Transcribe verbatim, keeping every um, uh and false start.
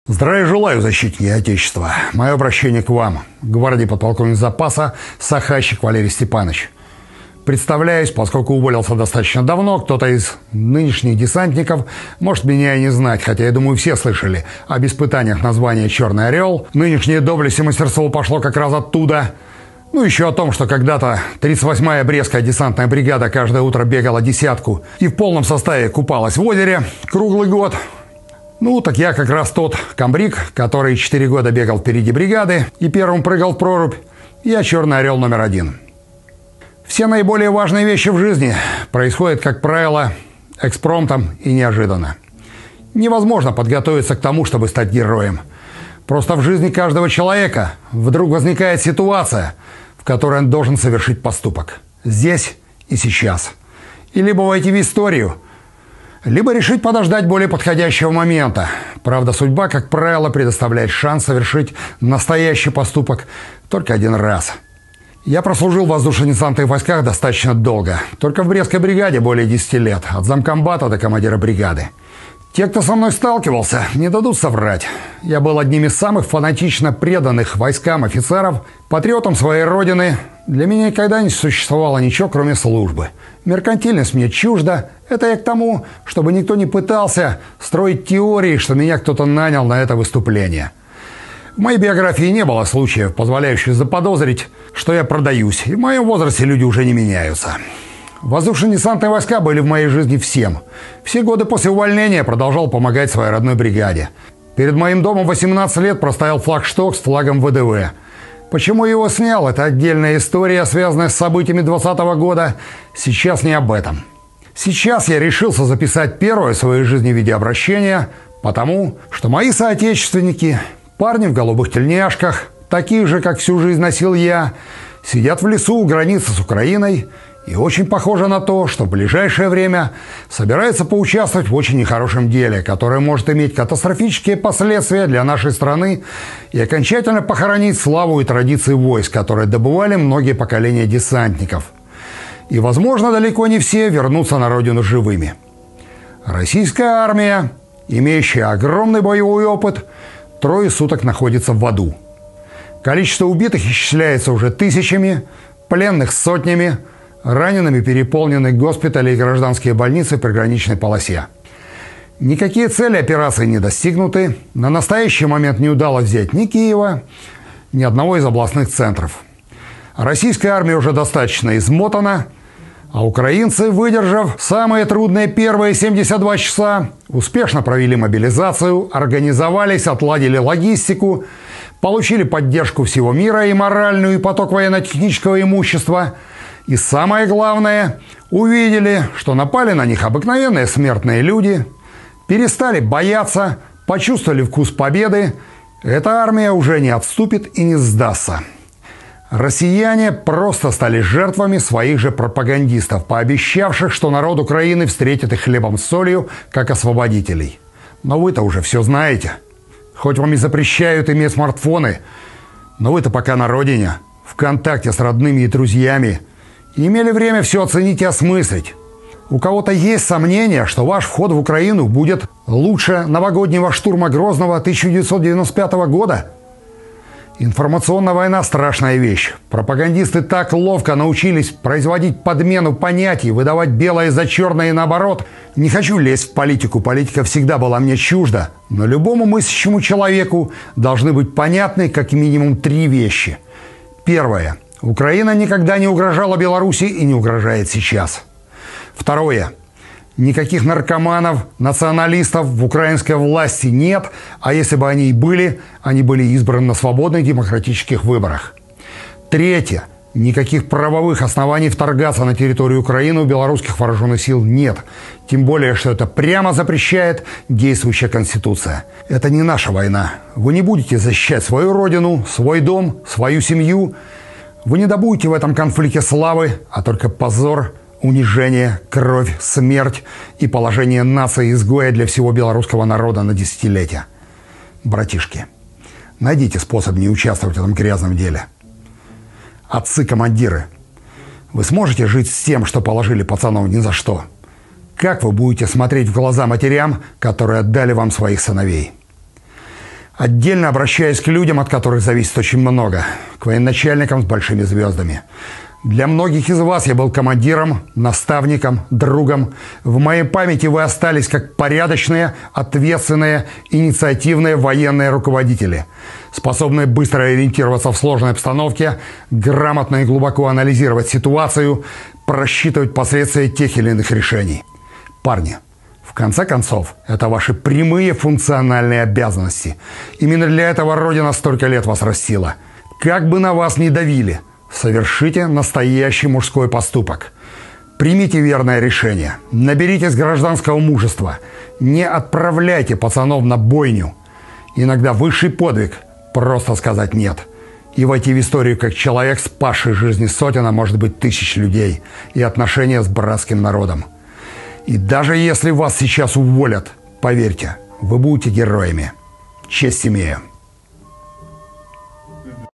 Здравия желаю, защитники Отечества. Мое обращение к вам, гвардии подполковник запаса Сахащик Валерий Степанович. Представляюсь, поскольку уволился достаточно давно, кто-то из нынешних десантников может меня и не знать, хотя, я думаю, все слышали об испытаниях на звание «Черный орел». Нынешнее доблесть и мастерство пошло как раз оттуда. Ну, еще о том, что когда-то тридцать восьмая Брестская десантная бригада каждое утро бегала десятку и в полном составе купалась в озере круглый год. Ну, так я как раз тот комбриг, который четыре года бегал впереди бригады и первым прыгал в прорубь. Я «Черный орел» номер один. Все наиболее важные вещи в жизни происходят, как правило, экспромтом и неожиданно. Невозможно подготовиться к тому, чтобы стать героем. Просто в жизни каждого человека вдруг возникает ситуация, в которой он должен совершить поступок. Здесь и сейчас. И либо войти в историю, либо решить подождать более подходящего момента. Правда, судьба, как правило, предоставляет шанс совершить настоящий поступок только один раз. Я прослужил в воздушно-десантных войсках достаточно долго. Только в Брестской бригаде более десяти лет. От замкомбата до командира бригады. Те, кто со мной сталкивался, не дадут соврать. Я был одним из самых фанатично преданных войскам офицеров, патриотом своей родины. Для меня никогда не существовало ничего, кроме службы. Меркантильность мне чужда. Это я к тому, чтобы никто не пытался строить теории, что меня кто-то нанял на это выступление. В моей биографии не было случаев, позволяющих заподозрить, что я продаюсь. И в моем возрасте люди уже не меняются. Воздушно-десантные войска были в моей жизни всем. Все годы после увольнения продолжал помогать своей родной бригаде. Перед моим домом восемнадцать лет простоял флагшток с флагом вэ дэ вэ. Почему его снял, это отдельная история, связанная с событиями двадцатого года. Сейчас не об этом. Сейчас я решился записать первое в своей жизни видеообращение, потому что мои соотечественники, парни в голубых тельняшках, таких же, как всю жизнь носил я, сидят в лесу у границы с Украиной. И очень похоже на то, что в ближайшее время собирается поучаствовать в очень нехорошем деле, которое может иметь катастрофические последствия для нашей страны и окончательно похоронить славу и традиции войск, которые добывали многие поколения десантников. И, возможно, далеко не все вернутся на родину живыми. Российская армия, имеющая огромный боевой опыт, трое суток находится в аду. Количество убитых исчисляется уже тысячами, пленных сотнями, ранеными переполнены госпитали и гражданские больницы в приграничной полосе. Никакие цели операции не достигнуты. На настоящий момент не удалось взять ни Киева, ни одного из областных центров. Российская армия уже достаточно измотана, а украинцы, выдержав самые трудные первые семьдесят два часа, успешно провели мобилизацию, организовались, отладили логистику, получили поддержку всего мира и моральную, и поток военно-технического имущества. И самое главное, увидели, что напали на них обыкновенные смертные люди, перестали бояться, почувствовали вкус победы. Эта армия уже не отступит и не сдастся. Россияне просто стали жертвами своих же пропагандистов, пообещавших, что народ Украины встретит их хлебом с солью, как освободителей. Но вы-то уже все знаете. Хоть вам и запрещают иметь смартфоны, но вы-то пока на родине, в контакте с родными и друзьями, и имели время все оценить и осмыслить. У кого-то есть сомнения, что ваш вход в Украину будет лучше новогоднего штурма Грозного тысяча девятьсот девяносто пятого года? Информационная война – страшная вещь. Пропагандисты так ловко научились производить подмену понятий, выдавать белое за черное и наоборот. Не хочу лезть в политику, политика всегда была мне чужда. Но любому мыслящему человеку должны быть понятны как минимум три вещи. Первое. Украина никогда не угрожала Беларуси и не угрожает сейчас. Второе. Никаких наркоманов, националистов в украинской власти нет, а если бы они и были, они были избраны на свободных демократических выборах. Третье. Никаких правовых оснований вторгаться на территорию Украины у белорусских вооруженных сил нет. Тем более, что это прямо запрещает действующая Конституция. Это не наша война. Вы не будете защищать свою родину, свой дом, свою семью. Вы не добудете в этом конфликте славы, а только позор, унижение, кровь, смерть и положение нации-изгоя для всего белорусского народа на десятилетия. Братишки, найдите способ не участвовать в этом грязном деле. Отцы-командиры, вы сможете жить с тем, что положили пацанов ни за что? Как вы будете смотреть в глаза матерям, которые отдали вам своих сыновей? Отдельно обращаюсь к людям, от которых зависит очень много, к военачальникам с большими звездами. Для многих из вас я был командиром, наставником, другом. В моей памяти вы остались как порядочные, ответственные, инициативные военные руководители, способные быстро ориентироваться в сложной обстановке, грамотно и глубоко анализировать ситуацию, просчитывать последствия тех или иных решений. Парни, в конце концов, это ваши прямые функциональные обязанности. Именно для этого Родина столько лет вас растила. Как бы на вас ни давили, совершите настоящий мужской поступок. Примите верное решение. Наберитесь гражданского мужества. Не отправляйте пацанов на бойню. Иногда высший подвиг – просто сказать «нет». И войти в историю как человек, спасший жизни сотен, а может быть тысяч людей, и отношения с братским народом. И даже если вас сейчас уволят, поверьте, вы будете героями. Честь имею.